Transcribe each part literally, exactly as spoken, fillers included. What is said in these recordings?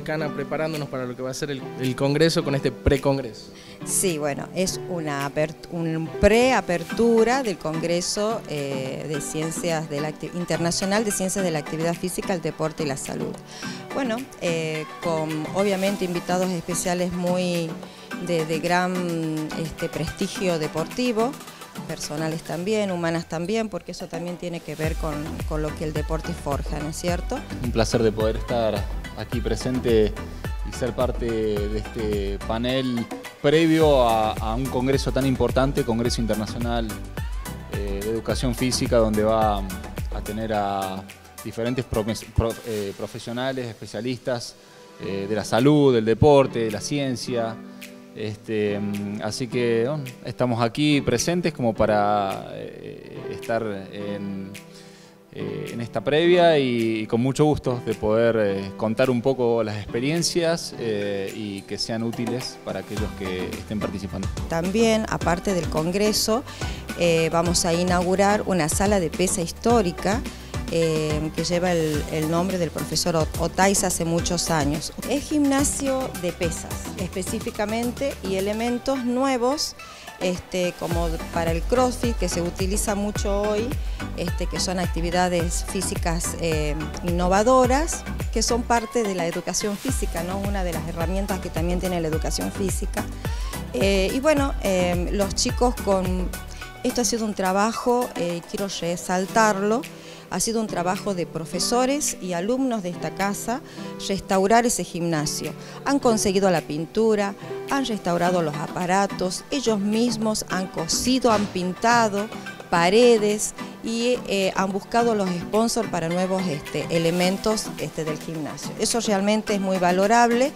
decana, preparándonos para lo que va a ser el, el Congreso con este precongreso. Sí, bueno, es una un preapertura del Congreso eh, de Ciencias de la Internacional de Ciencias de la Actividad Física, el Deporte y la Salud. Bueno, eh, con obviamente invitados especiales muy de, de gran este, prestigio deportivo, personales también, humanas también, porque eso también tiene que ver con, con lo que el deporte forja, ¿no es cierto? Un placer de poder estar aquí presente y ser parte de este panel previo a, a un congreso tan importante, Congreso Internacional eh, de Educación Física, donde va a tener a diferentes pro, pro, eh, profesionales, especialistas eh, de la salud, del deporte, de la ciencia. Este, así que bueno, estamos aquí presentes como para eh, estar en, eh, en esta previa y, y con mucho gusto de poder eh, contar un poco las experiencias eh, y que sean útiles para aquellos que estén participando. También, aparte del Congreso, eh, vamos a inaugurar una sala de pesa histórica Eh, que lleva el, el nombre del profesor Otaiza hace muchos años. Es gimnasio de pesas específicamente y elementos nuevos este, como para el CrossFit, que se utiliza mucho hoy, este, que son actividades físicas eh, innovadoras, que son parte de la educación física, ¿no? Una de las herramientas que también tiene la educación física. Eh, y bueno, eh, los chicos con... Esto ha sido un trabajo, eh, quiero resaltarlo, ha sido un trabajo de profesores y alumnos de esta casa restaurar ese gimnasio. Han conseguido la pintura, han restaurado los aparatos, ellos mismos han cosido, han pintado paredes y eh, han buscado los sponsors para nuevos este, elementos este, del gimnasio. Eso realmente es muy valorable.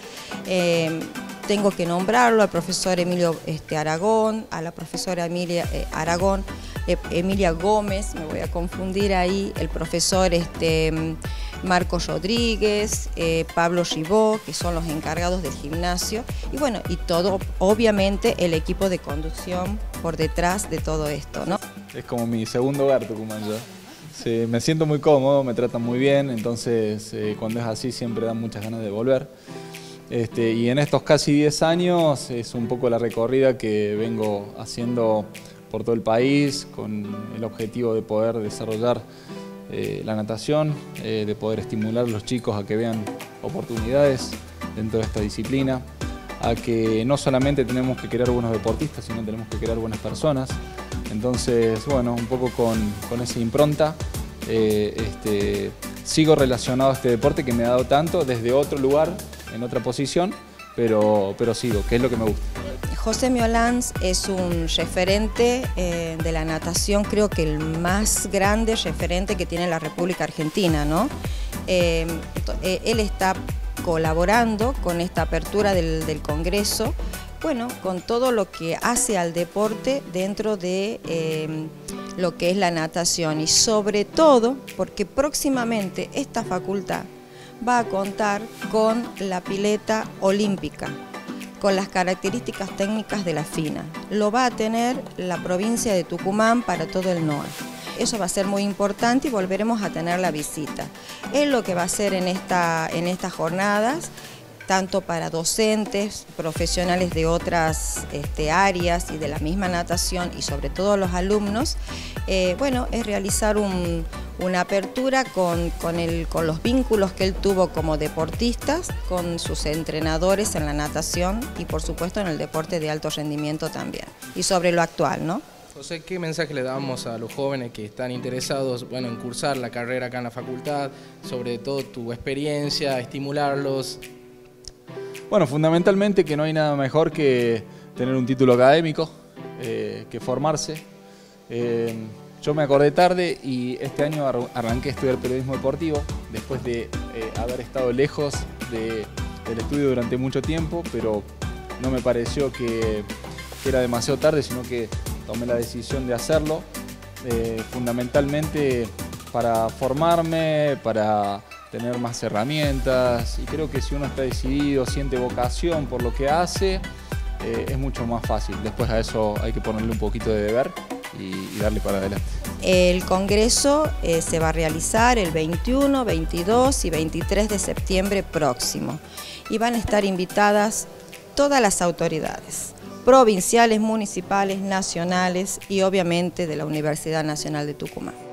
Eh, Tengo que nombrarlo al profesor Emilio este, Aragón, a la profesora Emilia eh, Aragón, eh, Emilia Gómez, me voy a confundir ahí, el profesor este, Marcos Rodríguez, eh, Pablo Ribó, que son los encargados del gimnasio, y bueno, y todo, obviamente, el equipo de conducción por detrás de todo esto, ¿no? Es como mi segundo hogar, Tucumán, yo. Sí, me siento muy cómodo, me tratan muy bien, entonces eh, cuando es así siempre dan muchas ganas de volver. Este, y en estos casi diez años es un poco la recorrida que vengo haciendo por todo el país con el objetivo de poder desarrollar eh, la natación, eh, de poder estimular a los chicos a que vean oportunidades dentro de esta disciplina, a que no solamente tenemos que crear buenos deportistas, sino tenemos que crear buenas personas. Entonces, bueno, un poco con, con esa impronta, eh, este, sigo relacionado a este deporte que me ha dado tanto desde otro lugar, en otra posición, pero, pero sigo, que es lo que me gusta. José Miolans es un referente eh, de la natación, creo que el más grande referente que tiene la República Argentina, ¿no? Eh, él está colaborando con esta apertura del, del Congreso, bueno, con todo lo que hace al deporte dentro de eh, lo que es la natación y sobre todo porque próximamente esta facultad va a contar con la pileta olímpica, con las características técnicas de la FINA. Lo va a tener la provincia de Tucumán para todo el N O A. Eso va a ser muy importante y volveremos a tener la visita. Es lo que va a hacer en, esta, en estas jornadas, tanto para docentes, profesionales de otras este, áreas y de la misma natación y sobre todo los alumnos, eh, bueno, es realizar un, una apertura con, con, el, con los vínculos que él tuvo como deportistas, con sus entrenadores en la natación y por supuesto en el deporte de alto rendimiento también, y sobre lo actual, ¿no? José, ¿qué mensaje le damos a los jóvenes que están interesados bueno, en cursar la carrera acá en la facultad, sobre todo tu experiencia, estimularlos? Bueno, fundamentalmente que no hay nada mejor que tener un título académico, eh, que formarse. Eh, yo me acordé tarde y este año arranqué a estudiar periodismo deportivo, después de eh, haber estado lejos de, del estudio durante mucho tiempo, pero no me pareció que, que era demasiado tarde, sino que tomé la decisión de hacerlo, eh, fundamentalmente para formarme, para tener más herramientas, y creo que si uno está decidido, siente vocación por lo que hace, eh, es mucho más fácil. Después a eso hay que ponerle un poquito de deber, y, y darle para adelante. El congreso eh, se va a realizar el veintiuno, veintidós y veintitrés de septiembre próximo y van a estar invitadas todas las autoridades, provinciales, municipales, nacionales y obviamente de la Universidad Nacional de Tucumán.